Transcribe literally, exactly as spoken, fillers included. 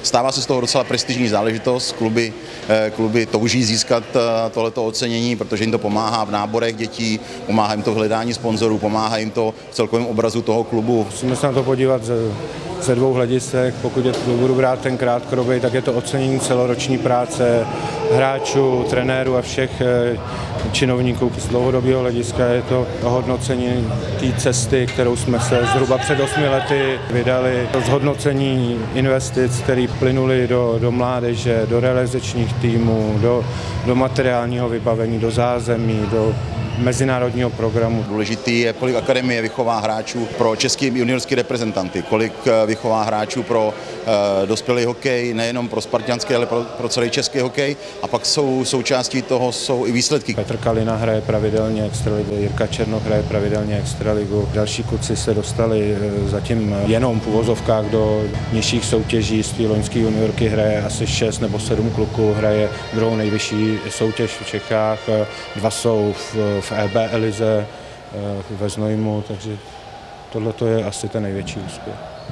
stává se z toho docela prestižní záležitost. Kluby, kluby touží získat tohleto ocenění, protože jim to pomáhá v náborech dětí, pomáhá jim to v hledání sponzorů, pomáhá jim to v celkovém obrazu toho klubu. Musíme se na to podívat ze, ze dvou hledisek. Pokud je, budu brát ten krátkodobý, tak je to ocenění celoroční práce hráčů, trenérů a všech činovníků. Z dlouhodobého hlediska je to hodnocení té cesty, kterou jsme se zhruba před osmi lety vydali. Zhodnocení investic, které plynuly do, do mládeže, do realizačních týmů, do, do materiálního vybavení, do zázemí, do mezinárodního programu. Důležitý je, kolik akademie vychová hráčů pro český juniorský reprezentanty, kolik vychová hráčů pro uh, dospělý hokej, nejenom pro spartianský, ale pro, pro celý český hokej. A pak jsou součástí toho jsou i výsledky. Petr Kalina hraje pravidelně extraligu, Jirka Černoch hraje pravidelně extraligu. Další kluci se dostali zatím jenom v uvozovkách do nižších soutěží. Z té loňské juniorky hraje asi šest nebo sedm kluků, hraje druhou nejvyšší soutěž v Čechách. Dva jsou v, v E B Elize ve Znojmu, takže tohle je asi ten největší úspěch.